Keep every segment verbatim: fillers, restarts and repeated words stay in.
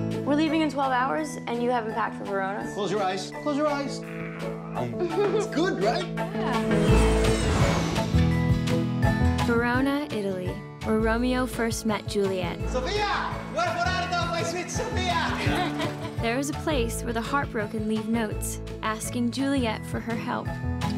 We're leaving in twelve hours, and you haven't packed for Verona? Close your eyes. Close your eyes. It's good, right? Yeah. Verona, Italy, where Romeo first met Juliet. Sophia! Buon forardo, my sweet Sophia! There is a place where the heartbroken leave notes, asking Juliet for her help.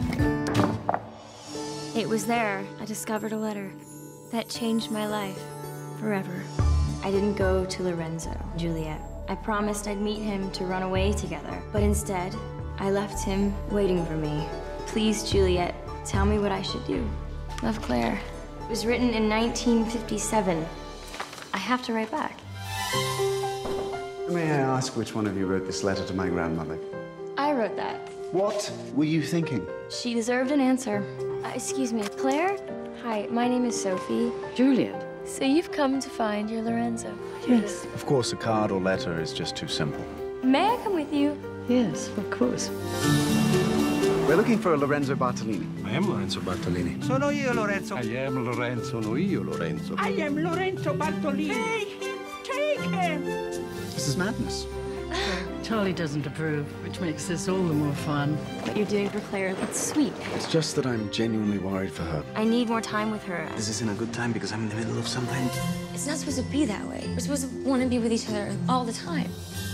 It was there I discovered a letter that changed my life forever. I didn't go to Lorenzo, Juliet. I promised I'd meet him to run away together, but instead, I left him waiting for me. Please, Juliet, tell me what I should do. Love, Claire. It was written in nineteen fifty-seven. I have to write back. May I ask which one of you wrote this letter to my grandmother? I wrote that. What were you thinking? She deserved an answer. Uh, excuse me, Claire? Hi, my name is Sophie. Juliet. So you've come to find your Lorenzo? Yes. Of course, a card or letter is just too simple. May I come with you? Yes, of course. We're looking for a Lorenzo Bartolini. I am Lorenzo Bartolini. Sono io, Lorenzo. I am Lorenzo. Sono io, Lorenzo. I am Lorenzo Bartolini. Take him! Take him! This is madness. Charlie doesn't approve, which makes this all the more fun. What you're doing for Claire, it's sweet. It's just that I'm genuinely worried for her. I need more time with her. Is this in a good time because I'm in the middle of something? It's not supposed to be that way. We're supposed to want to be with each other all the time.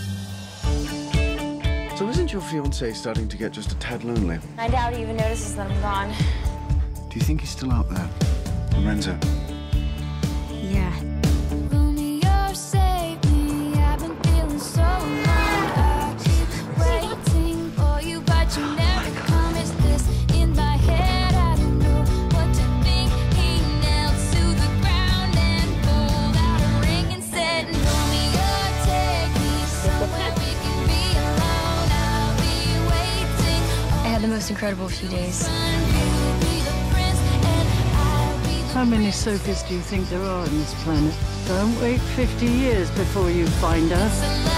So isn't your fiancé starting to get just a tad lonely? I doubt he even notices that I'm gone. Do you think he's still out there? Lorenzo? Yeah. Romeo, save me. I've been feeling so long. I keep waiting for you, but you never come. Is this in my head? I don't know what to think. He knelt to the ground and pulled out a ring and said, Romeo, take me somewhere we can be alone. I'll be waiting. I had the most incredible few days. How many Sophies do you think there are on this planet? Don't wait fifty years before you find her.